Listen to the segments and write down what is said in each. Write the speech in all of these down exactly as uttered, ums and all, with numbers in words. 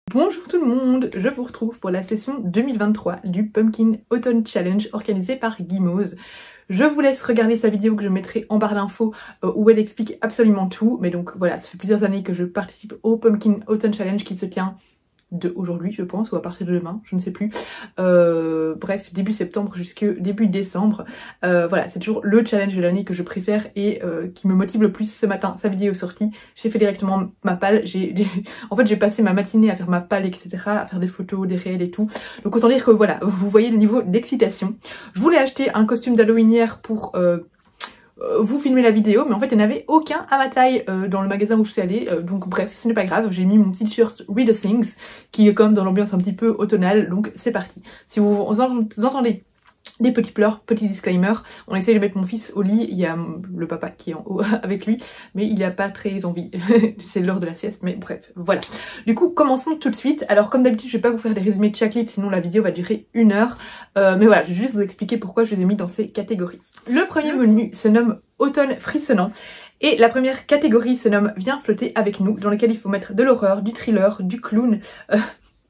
Bonjour tout le monde, je vous retrouve pour la session deux mille vingt-trois du Pumpkin Autumn Challenge organisé par Guimauve. Je vous laisse regarder sa vidéo que je mettrai en barre d'infos euh, où elle explique absolument tout. Mais donc voilà, ça fait plusieurs années que je participe au Pumpkin Autumn Challenge qui se tient de aujourd'hui je pense, ou à partir de demain, je ne sais plus. Euh, bref, début septembre jusque début décembre. Euh, voilà, c'est toujours le challenge de l'année que je préfère et euh, qui me motive le plus. Ce matin, sa vidéo est sortie, j'ai fait directement ma palle. J'ai, en fait, j'ai passé ma matinée à faire ma palle, et cetera, à faire des photos, des réels et tout. Donc autant dire que voilà, vous voyez le niveau d'excitation. Je voulais acheter un costume d'Halloween hier pour... Euh, vous filmez la vidéo, mais en fait il n'y en avait aucun à ma taille euh, dans le magasin où je suis allée, euh, donc bref, ce n'est pas grave, j'ai mis mon petit t-shirt Read the Things qui est comme dans l'ambiance un petit peu automnale, donc c'est parti. Si vous, vous entendez des petits pleurs, petit disclaimer, on essaie de mettre mon fils au lit, il y a le papa qui est en haut avec lui, mais il n'a pas très envie, c'est l'heure de la sieste, mais bref, voilà. Du coup, commençons tout de suite. Alors comme d'habitude, je vais pas vous faire des résumés de chaque livre, sinon la vidéo va durer une heure, euh, mais voilà, je vais juste vous expliquer pourquoi je les ai mis dans ces catégories. Le premier menu se nomme Automne frissonnant, et la première catégorie se nomme Viens flotter avec nous, dans lequel il faut mettre de l'horreur, du thriller, du clown, euh,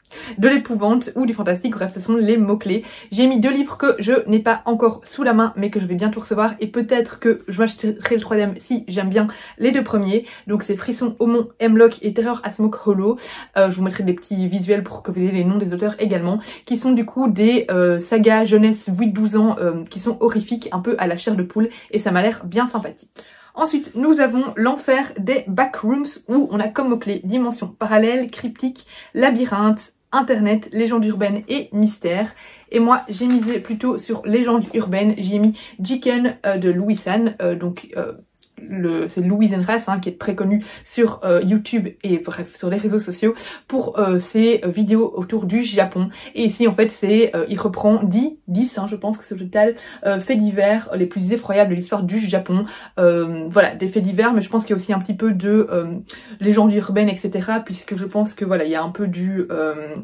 de l'épouvante ou du fantastique, bref ce sont les mots-clés. J'ai mis deux livres que je n'ai pas encore sous la main mais que je vais bientôt recevoir et peut-être que je m'achèterai le troisième si j'aime bien les deux premiers. Donc c'est Frisson au Mont, Hemlock et Terreur à Smoke Hollow. Euh, je vous mettrai des petits visuels pour que vous ayez les noms des auteurs également, qui sont du coup des euh, sagas jeunesse huit douze ans euh, qui sont horrifiques, un peu à la chair de poule, et ça m'a l'air bien sympathique. Ensuite, nous avons l'enfer des backrooms où on a comme mots-clés dimension parallèle, cryptique, labyrinthe, internet, légende urbaine et mystère. Et moi j'ai misé plutôt sur légende urbaine, j'ai mis Jiken euh, de Louis San, euh, donc euh, c'est Louis Enras hein, qui est très connu sur euh, YouTube et bref sur les réseaux sociaux pour euh, ses euh, vidéos autour du Japon. Et ici en fait c'est euh, il reprend dix, dix hein, je pense que c'est au total, euh, faits divers les plus effroyables de l'histoire du Japon. Euh, voilà, des faits divers, mais je pense qu'il y a aussi un petit peu de euh, légende urbaine, et cetera. Puisque je pense que voilà, il y a un peu du... Euh,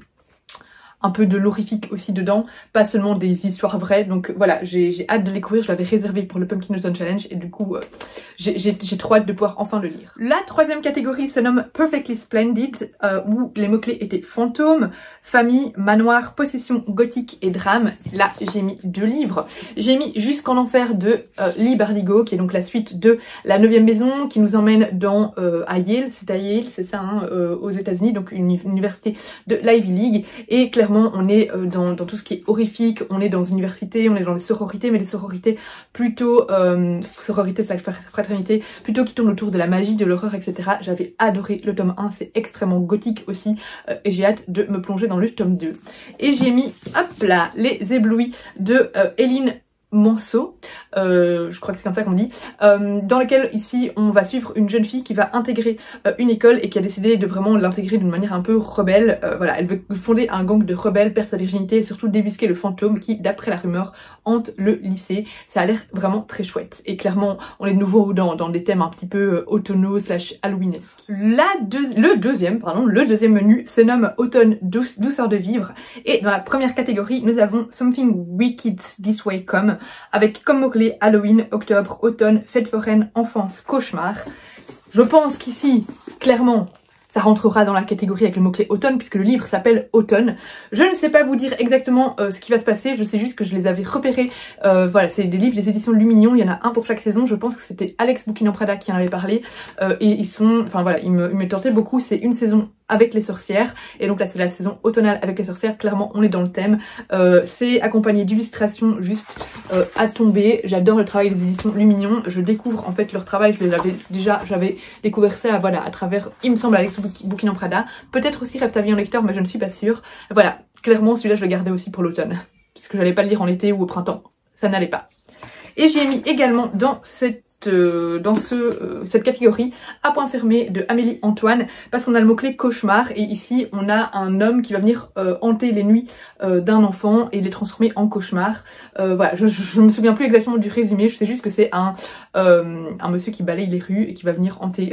un peu de l'horrifique aussi dedans, pas seulement des histoires vraies. Donc voilà, j'ai hâte de les découvrir, je l'avais réservé pour le Pumpkin Autumn Challenge et du coup euh, j'ai trop hâte de pouvoir enfin le lire. La troisième catégorie se nomme Perfectly Splendid, euh, où les mots-clés étaient fantôme, famille, manoir, possession, gothique et drame. Là j'ai mis deux livres. J'ai mis Jusqu'en enfer de euh, Lee Bardugo, qui est donc la suite de La neuvième maison, qui nous emmène dans euh, à Yale, c'est à Yale, c'est ça, hein, euh, aux États-Unis, donc une université de l'Ivy League, et clairement on est dans, dans tout ce qui est horrifique, on est dans une université, on est dans les sororités, mais les sororités plutôt, euh, sororité, c'est la fraternité, plutôt qui tournent autour de la magie, de l'horreur, et cetera. J'avais adoré le tome un, c'est extrêmement gothique aussi, euh, et j'ai hâte de me plonger dans le tome deux. Et j'ai mis, hop là, Les éblouis de euh, Hélène Manceau, euh, je crois que c'est comme ça qu'on dit, euh, dans lequel ici on va suivre une jeune fille qui va intégrer euh, une école et qui a décidé de vraiment l'intégrer d'une manière un peu rebelle. Euh, voilà, elle veut fonder un gang de rebelles, perdre sa virginité et surtout débusquer le fantôme qui, d'après la rumeur, hante le lycée. Ça a l'air vraiment très chouette et clairement on est de nouveau dans, dans des thèmes un petit peu euh, automnaux slash halloweenesques. La deux, le deuxième, pardon, le deuxième menu se nomme Automne douce, douceur de vivre, et dans la première catégorie nous avons Something Wicked This Way Come, avec comme mots-clés Halloween, octobre, automne, fête foraine, enfance, cauchemar. Je pense qu'ici, clairement, ça rentrera dans la catégorie avec le mot-clé automne puisque le livre s'appelle Automne. Je ne sais pas vous dire exactement euh, ce qui va se passer, je sais juste que je les avais repérés. Euh, voilà, c'est des livres des éditions Luminion, il y en a un pour chaque saison, je pense que c'était Alex Bouquin en Prada qui en avait parlé. Euh, et ils sont, enfin voilà, ils me, ils me tentaient beaucoup, c'est une saison avec les sorcières, et donc là c'est la saison automnale avec les sorcières, clairement on est dans le thème. Euh, c'est accompagné d'illustrations juste euh, à tomber. J'adore le travail des éditions Luminion, je découvre en fait leur travail, je les avais déjà, j'avais découvert ça voilà, à travers, il me semble, Alex Bouquin en Prada, peut-être aussi Rêve ta vie en lecteur, mais je ne suis pas sûre. Voilà, clairement celui-là je le gardais aussi pour l'automne, parce que j'allais pas le lire en été ou au printemps, ça n'allait pas. Et j'ai mis également dans cette dans ce, euh, cette catégorie À point fermé de Amélie Antoine, parce qu'on a le mot-clé cauchemar et ici on a un homme qui va venir euh, hanter les nuits euh, d'un enfant et les transformer en cauchemar. Euh, voilà, je, je, je me souviens plus exactement du résumé, je sais juste que c'est un, euh, un monsieur qui balaye les rues et qui va venir hanter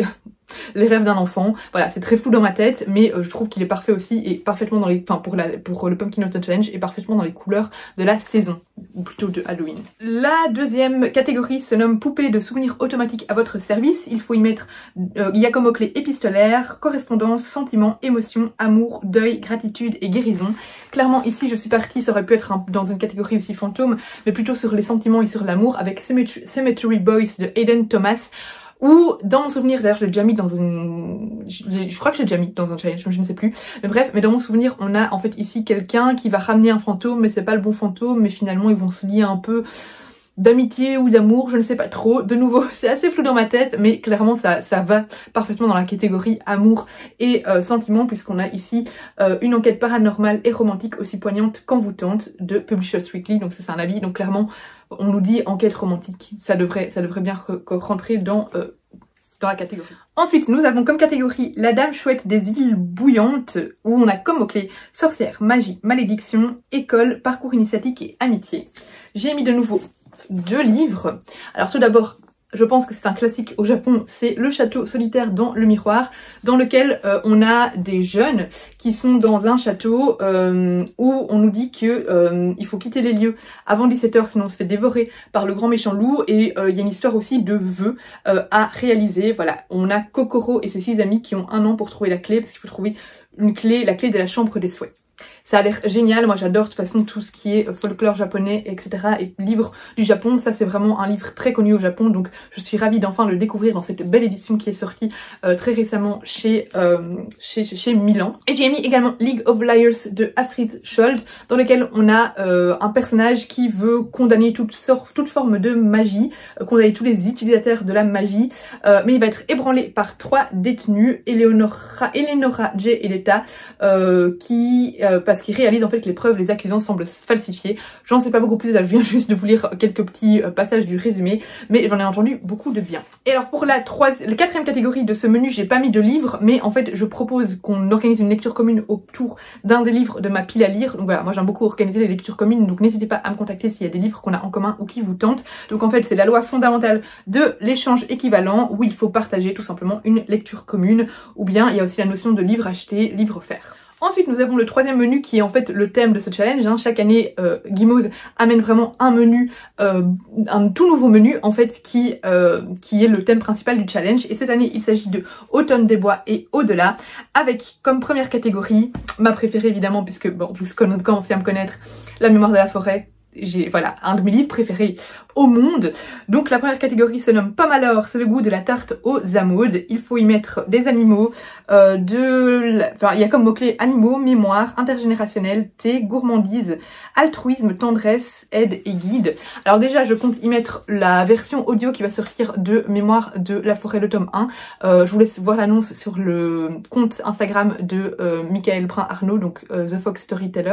les rêves d'un enfant. Voilà, c'est très flou dans ma tête, mais euh, je trouve qu'il est parfait aussi et parfaitement dans les, enfin pour la, pour le Pumpkin Autumn Challenge et parfaitement dans les couleurs de la saison, ou plutôt de Halloween. La deuxième catégorie se nomme poupée de souvenirs automatiques à votre service. Il faut y mettre, euh, il y a comme mots-clés épistolaire, correspondance, sentiment, émotion, amour, deuil, gratitude et guérison. Clairement ici je suis partie, ça aurait pu être un, dans une catégorie aussi fantôme, mais plutôt sur les sentiments et sur l'amour avec Cemetery, Cemetery Boys de Hayden Thomas. Ou dans mon souvenir, d'ailleurs je l'ai déjà mis dans une... Je, je crois que je l'ai déjà mis dans un challenge, je ne sais plus. Mais bref, mais dans mon souvenir, on a en fait ici quelqu'un qui va ramener un fantôme, mais c'est pas le bon fantôme, mais finalement ils vont se lier un peu d'amitié ou d'amour, je ne sais pas trop. De nouveau, c'est assez flou dans ma tête, mais clairement ça, ça va parfaitement dans la catégorie amour et euh, sentiment, puisqu'on a ici euh, une enquête paranormale et romantique aussi poignante qu'envoûtante de Publishers Weekly, donc ça c'est un avis, donc clairement on nous dit enquête romantique, ça devrait, ça devrait bien re rentrer dans, euh, dans la catégorie. Ensuite, nous avons comme catégorie la Dame Chouette des îles bouillantes, où on a comme mots-clés sorcière, magie, malédiction, école, parcours initiatique et amitié. J'ai mis de nouveau deux livres. Alors tout d'abord, je pense que c'est un classique au Japon, c'est Le Château solitaire dans le miroir, dans lequel euh, on a des jeunes qui sont dans un château euh, où on nous dit que euh, il faut quitter les lieux avant dix-sept heures, sinon on se fait dévorer par le grand méchant loup, et euh, il y a une histoire aussi de vœux euh, à réaliser. Voilà, on a Kokoro et ses six amis qui ont un an pour trouver la clé, parce qu'il faut trouver une clé, la clé de la chambre des souhaits. Ça a l'air génial, moi j'adore de toute façon tout ce qui est folklore japonais, et cetera. Et livres du Japon, ça c'est vraiment un livre très connu au Japon, donc je suis ravie d'enfin le découvrir dans cette belle édition qui est sortie euh, très récemment chez, euh, chez, chez, chez Milan. Et j'ai mis également League of Liars de Astrid Schold, dans lequel on a euh, un personnage qui veut condamner toute, sorte, toute forme de magie, euh, condamner tous les utilisateurs de la magie, euh, mais il va être ébranlé par trois détenus, Eleonora, Eleonora, Jay et Leta, euh, qui... Euh, parce qu'il réalise en fait que les preuves les accusants semblent falsifiées. J'en sais pas beaucoup plus, je viens juste de vous lire quelques petits passages du résumé, mais j'en ai entendu beaucoup de bien. Et alors pour la, troisième, la quatrième catégorie de ce menu, j'ai pas mis de livres, mais en fait je propose qu'on organise une lecture commune autour d'un des livres de ma pile à lire. Donc voilà, moi j'aime beaucoup organiser les lectures communes, donc n'hésitez pas à me contacter s'il y a des livres qu'on a en commun ou qui vous tentent. Donc en fait c'est la loi fondamentale de l'échange équivalent, où il faut partager tout simplement une lecture commune, ou bien il y a aussi la notion de livre acheté, livre offert. Ensuite, nous avons le troisième menu qui est en fait le thème de ce challenge. Hein. Chaque année, euh, Gimoz amène vraiment un menu, euh, un tout nouveau menu en fait qui, euh, qui est le thème principal du challenge. Et cette année, il s'agit de Automne des bois et au-delà, avec comme première catégorie, ma préférée évidemment, puisque bon, vous commencez à me connaître, La mémoire de la forêt. J'ai, voilà, un de mes livres préférés au monde. Donc la première catégorie se nomme Pomme alors, c'est le goût de la tarte aux amandes. Il faut y mettre des animaux, euh, de, enfin il y a comme mots-clés animaux, mémoire, intergénérationnel, thé, gourmandise, altruisme, tendresse, aide et guide. Alors déjà je compte y mettre la version audio qui va sortir de Mémoire de la forêt, le tome un. Euh, je vous laisse voir l'annonce sur le compte Instagram de euh, Michael Brun Arnaud, donc euh, The Fox Storyteller.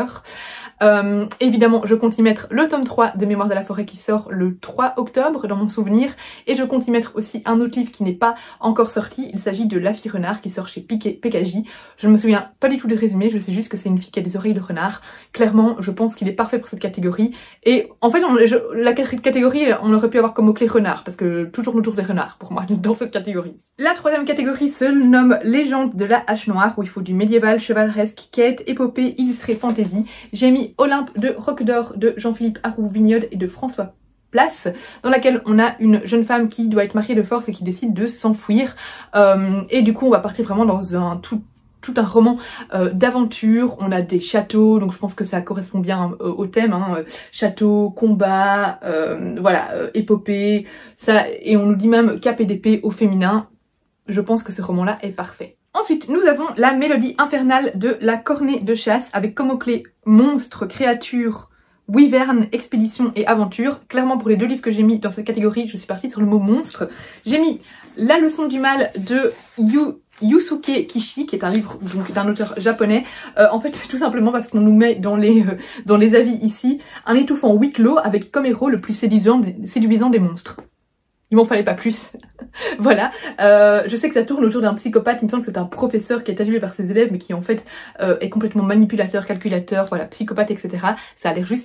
Euh, évidemment je compte y mettre le tome trois de Mémoire de la forêt qui sort le trois octobre dans mon souvenir, et je compte y mettre aussi un autre livre qui n'est pas encore sorti. Il s'agit de La fille renard qui sort chez P K J. Je ne me souviens pas du tout du résumé, je sais juste que c'est une fille qui a des oreilles de renard. Clairement je pense qu'il est parfait pour cette catégorie, et en fait on, je, la catégorie on aurait pu avoir comme mot-clé renard, parce que toujours autour des renards pour moi dans cette catégorie. La troisième catégorie se nomme Légende de la hache noire, où il faut du médiéval, chevaleresque, quête, épopée, illustré, fantasy. J'ai mis Olympe de Roque d'Or de Jean-Philippe Haroux-Vignode et de François Place, dans laquelle on a une jeune femme qui doit être mariée de force et qui décide de s'enfuir. Euh, et du coup on va partir vraiment dans un tout tout un roman euh, d'aventure. On a des châteaux, donc je pense que ça correspond bien euh, au thème, hein, château, combat, euh, voilà, euh, épopée, ça, et on nous dit même cap et d'épée au féminin. Je pense que ce roman-là est parfait. Ensuite, nous avons la mélodie infernale de La cornée de chasse, avec comme mots-clés monstres, créatures, wyvern, expédition et aventure. Clairement pour les deux livres que j'ai mis dans cette catégorie, je suis partie sur le mot monstre. J'ai mis La leçon du mal de Yu Yusuke Kishi, qui est un livre donc d'un auteur japonais. Euh, en fait tout simplement parce qu'on nous met dans les euh, dans les avis ici un étouffant huis clos avec comme héros le plus séduisant des, séduisant des monstres. Il m'en fallait pas plus. Voilà. Euh, je sais que ça tourne autour d'un psychopathe. Il me semble que c'est un professeur qui est adulé par ses élèves, mais qui en fait euh, est complètement manipulateur, calculateur, voilà, psychopathe, et cetera. Ça a l'air juste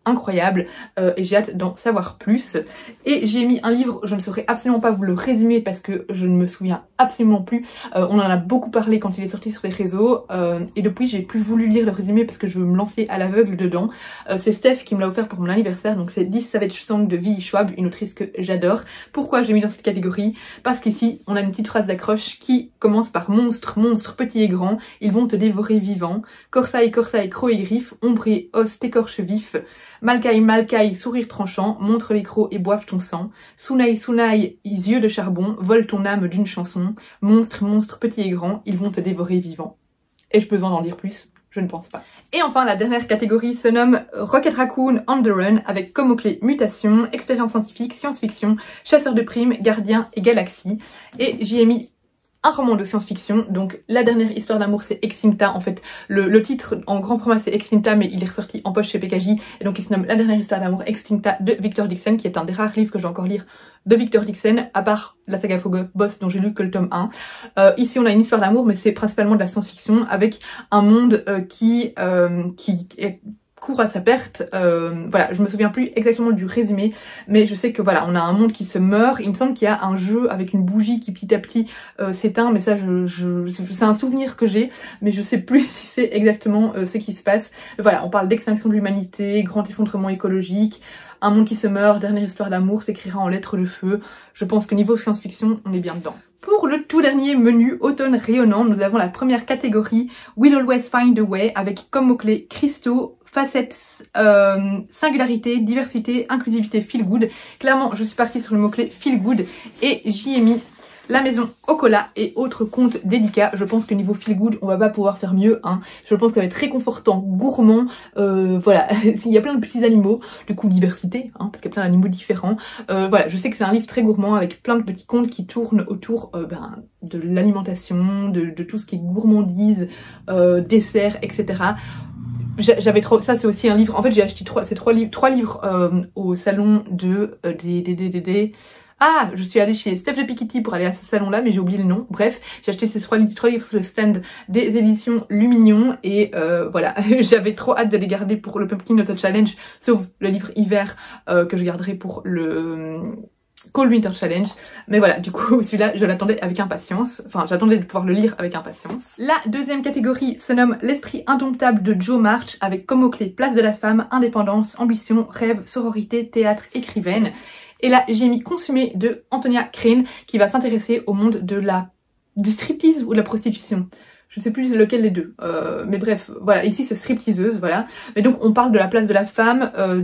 incroyable euh, et j'ai hâte d'en savoir plus. Et j'ai mis un livre, je ne saurais absolument pas vous le résumer parce que je ne me souviens absolument plus. Euh, on en a beaucoup parlé quand il est sorti sur les réseaux euh, et depuis j'ai plus voulu lire le résumé parce que je veux me lancer à l'aveugle dedans. Euh, c'est Steph qui me l'a offert pour mon anniversaire, donc c'est dix Savage Song de V E Schwab, une autrice que j'adore. Pourquoi j'ai mis dans cette catégorie? Parce qu'ici on a une petite phrase d'accroche qui commence par monstre, monstre, petit et grand, ils vont te dévorer vivant. Corsaille, corsaille, croc et griffe, ombre et os t'écorche vif. Malcaille, malcaille, sourire tranchant, montre les crocs et boivent ton sang. Sounaille, sounaille, yeux de charbon, vole ton âme d'une chanson. Monstre, monstre, petit et grand, ils vont te dévorer vivant. Ai-je besoin d'en dire plus? Je ne pense pas. Et enfin, la dernière catégorie se nomme Rocket Raccoon on the Run avec comme mots-clés mutation, expérience scientifique, science-fiction, chasseur de primes, gardien et galaxie. Et j'y ai mis un roman de science-fiction, donc la dernière histoire d'amour c'est Extincta, en fait le, le titre en grand format c'est Extincta mais il est ressorti en poche chez P K J et donc il se nomme La dernière histoire d'amour Extincta de Victor Dixon qui est un des rares livres que je vais encore lire de Victor Dixon à part la saga Phobos dont j'ai lu que le tome un. Euh, ici on a une histoire d'amour mais c'est principalement de la science-fiction avec un monde euh, qui, euh, qui est court à sa perte. Euh, voilà, je me souviens plus exactement du résumé, mais je sais que voilà, on a un monde qui se meurt. Il me semble qu'il y a un jeu avec une bougie qui petit à petit euh, s'éteint, mais ça, je, je, c'est un souvenir que j'ai, mais je sais plus si c'est exactement euh, ce qui se passe. Voilà, on parle d'extinction de l'humanité, grand effondrement écologique, un monde qui se meurt, dernière histoire d'amour s'écrira en lettres de feu. Je pense que niveau science-fiction, on est bien dedans. Pour le tout dernier menu automne rayonnant, nous avons la première catégorie We'll Always Find a Way avec comme mots-clés cristaux, facettes, euh, singularité, diversité, inclusivité, feel good. Clairement, je suis partie sur le mot-clé feel good et j'y ai mis La maison au cola et autres contes délicats. Je pense que niveau feel good, on va pas pouvoir faire mieux. Hein. Je pense que ça va être réconfortant, gourmand. Euh, voilà, il y a plein de petits animaux, du coup diversité, hein, parce qu'il y a plein d'animaux différents. Euh, voilà, je sais que c'est un livre très gourmand avec plein de petits contes qui tournent autour euh, ben, de l'alimentation, de, de tout ce qui est gourmandise, euh, dessert, et cetera. J'avais trop, ça c'est aussi un livre. En fait, j'ai acheté trois, ces trois livres, trois livres euh, au salon de euh, des des des des des. Ah, je suis allée chez Steph de Piketty pour aller à ce salon-là, mais j'ai oublié le nom. Bref, j'ai acheté ces trois, trois livres sur le stand des éditions Luminion et euh, voilà, j'avais trop hâte de les garder pour le Pumpkin Autumn Challenge, sauf le livre hiver euh, que je garderai pour le Cold Winter Challenge. Mais voilà, du coup, celui-là, je l'attendais avec impatience. Enfin, j'attendais de pouvoir le lire avec impatience. La deuxième catégorie se nomme L'esprit indomptable de Jo March avec comme mots-clés place de la femme, indépendance, ambition, rêve, sororité, théâtre, écrivaine. Et là, j'ai mis Consumé de Antonia Crane qui va s'intéresser au monde de la du striptease ou de la prostitution. Je ne sais plus lequel des deux. Euh, mais bref, voilà, ici c'est stripteaseuse, voilà. Mais donc on parle de la place de la femme euh,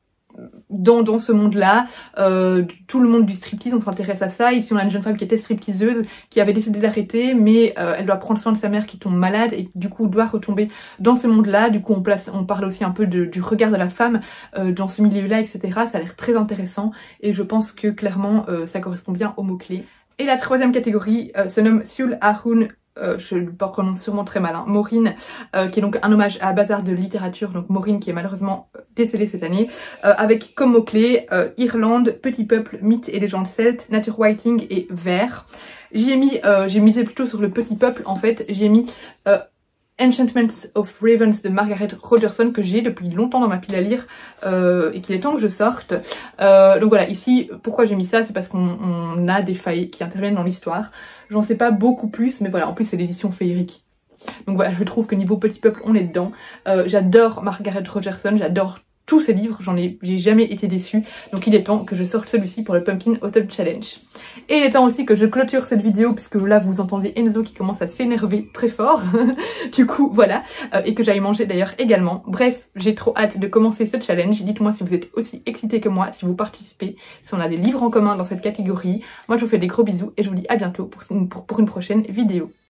dans, dans ce monde-là, euh, tout le monde du striptease, on s'intéresse à ça. Ici on a une jeune femme qui était stripteaseuse, qui avait décidé d'arrêter, mais euh, elle doit prendre soin de sa mère qui tombe malade et du coup doit retomber dans ce monde-là. Du coup on, place, on parle aussi un peu de, du regard de la femme euh, dans ce milieu-là, et cetera. Ça a l'air très intéressant et je pense que clairement euh, ça correspond bien aux mots-clés. Et la troisième catégorie euh, se nomme Seul Ahun. Euh, je le prononce sûrement très mal, hein, Maureen, euh, qui est donc un hommage à Bazar de littérature, donc Maureen qui est malheureusement décédée cette année, euh, avec comme mots-clés euh, Irlande, petit peuple, mythes et légendes celtes, nature whiting et vert. J'y ai mis, euh, j'ai misé plutôt sur le petit peuple en fait, j'ai mis euh, Enchantments of Ravens de Margaret Rogerson que j'ai depuis longtemps dans ma pile à lire euh, et qu'il est temps que je sorte. Euh, donc voilà, ici, pourquoi j'ai mis ça, c'est parce qu'on a des failles qui interviennent dans l'histoire. J'en sais pas beaucoup plus, mais voilà, en plus c'est l'édition féerique. Donc voilà, je trouve que niveau petit peuple, on est dedans. Euh, j'adore Margaret Rogerson, j'adore tous ces livres, j'en ai, j'ai jamais été déçue. Donc il est temps que je sorte celui-ci pour le Pumpkin Autumn Challenge. Et il est temps aussi que je clôture cette vidéo, puisque là vous entendez Enzo qui commence à s'énerver très fort. Du coup, voilà. Euh, et que j'aille manger d'ailleurs également. Bref, j'ai trop hâte de commencer ce challenge. Dites-moi si vous êtes aussi excités que moi, si vous participez, si on a des livres en commun dans cette catégorie. Moi je vous fais des gros bisous et je vous dis à bientôt pour une, pour, pour une prochaine vidéo.